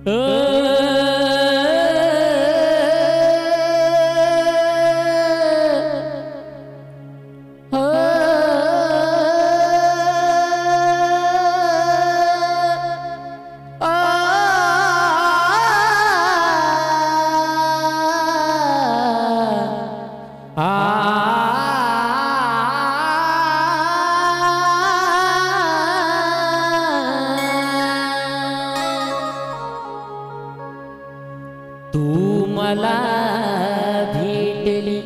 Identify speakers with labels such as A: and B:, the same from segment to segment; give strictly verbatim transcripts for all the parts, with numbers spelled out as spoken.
A: तू मला भेटली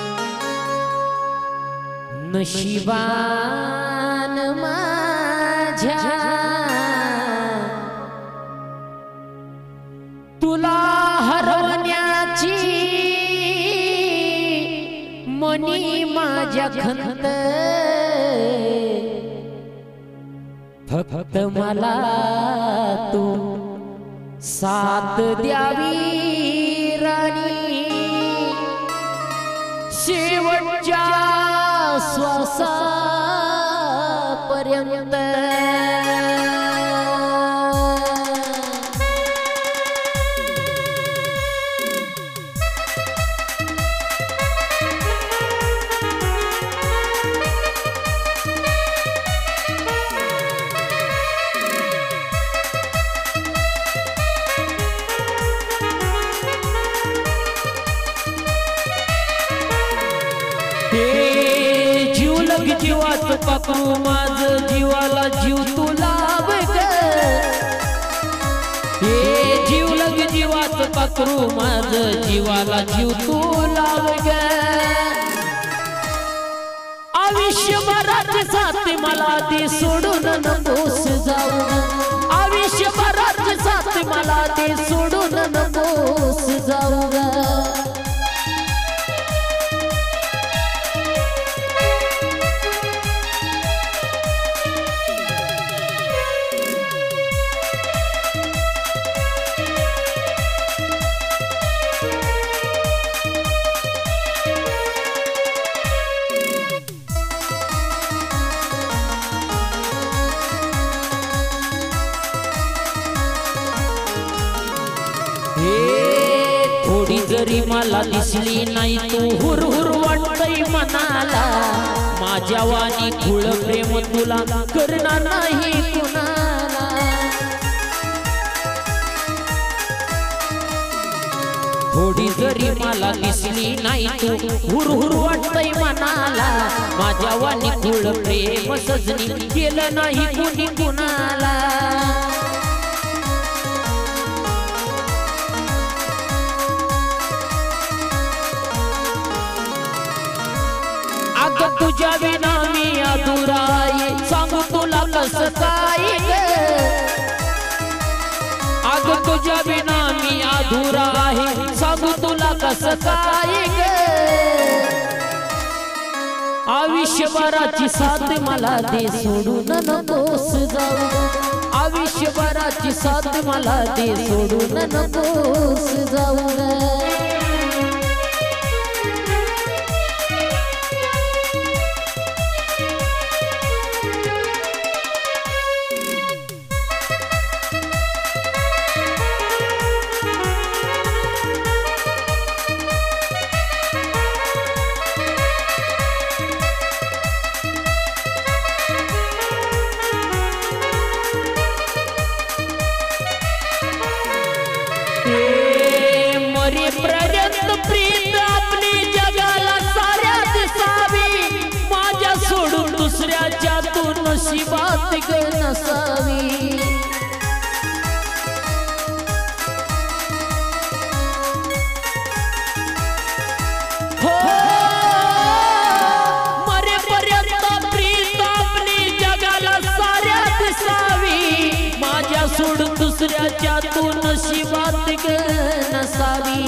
A: नशिबान माझ्या, तुला हरवण्याची मनी माझ्या खंत, फक्त मला तू साथ द्यावी राणी, शेवटच्या श्वासापर्यंत. जीवाचं पाखरू माझ जीवाला जीव तू लाव ग, हे जीव लग जीवाचं पाखरू माझ जीवाला जीव तू लाव ग. आयुष्यभराची साथ मला दे सोडून नकोस जाऊ, आयुष्यभराची साथ मला दे सोडून नकोस जाऊ ग. थोडी जरी मला दिसली नाही तू हुर हुर वाटतय मनाला, माझ्या वाणी खुळ प्रेम तुला करणार नाही कुणाला. थोडी जरी मला दिसली नाही तू हुर हुर वाटतय मनाला, माझ्या वाणी खुळ प्रेम सजनी केलं नाही कुणी कुणाला. अगं तुझ्या विना मी अधुरा आहे, सांगू तुला कसं काय ग. अगं तुझ्या विना मी अधुरा आहे, सांगू तुला कसं काय ग. आयुष्यभराची साथ मला दे सोडून नकोस जाऊ, आयुष्यभराची साथ मला दे सोडून नकोस जाऊ ग. मरेपर्यंत प्रीत आपली जगाला साऱ्या दिसावी, माझ्या सोडून दुसऱ्याच्या तू नशिबात ग नसावी. हो मरेपर्यंत प्रीत आपली जगाला साऱ्या दिसावी, माझ्या सोडून दुसऱ्याच्या तू नशिबात ग नसावी.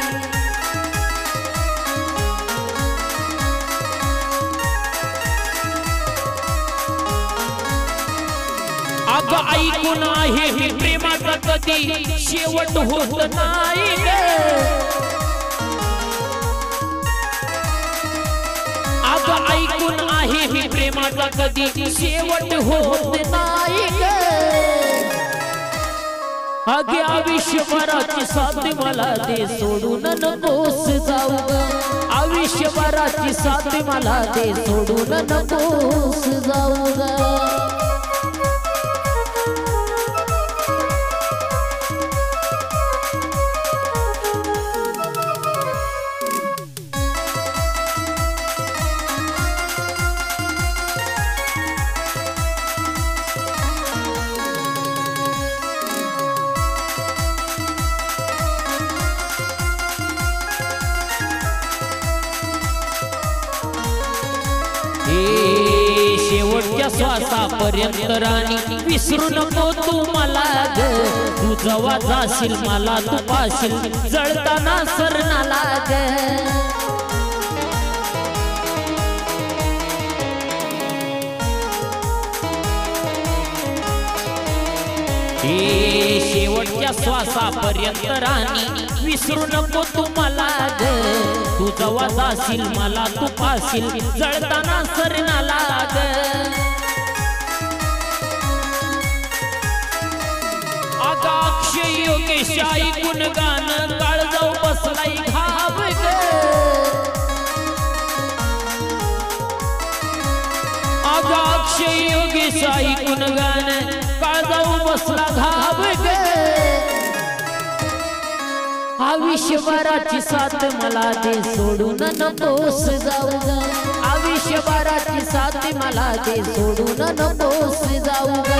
A: अगं ऐकून आहे मी प्रेमाचा कधी शेवट होत नाही ग. अगं ऐकून आहे मी प्रेमाचा कधी शेवट होत नाही ग. आगे आयुष्यभराची साथ मला दे सोडून नकोस जाऊ ग आयुष्यभराची साथ मला दे सोडून नकोस जाऊ ग शेवटच्या श्वासापर्यंत राणी विसरू नको तू मला ग तू जेव्हा जाशील मला तू पाशील जळताना सरणाला ग शेवटच्या श्वासापर्यंत राणी विसरू नको तू मला ग तू जेव्हा जाशील मला तू पाशील जळताना सरणाला ग अक्षय योगेश ऐकून गाणं काळजाऊ बसलाय घाव ग अक्षय योगेश ऐकून गाणं काळजाऊ बसला घाव ग आयुष्यभराची साथ मला दे सोडून नकोस जाऊ ग आयुष्यभराची साथ मला दे सोडून नकोस जाऊ ग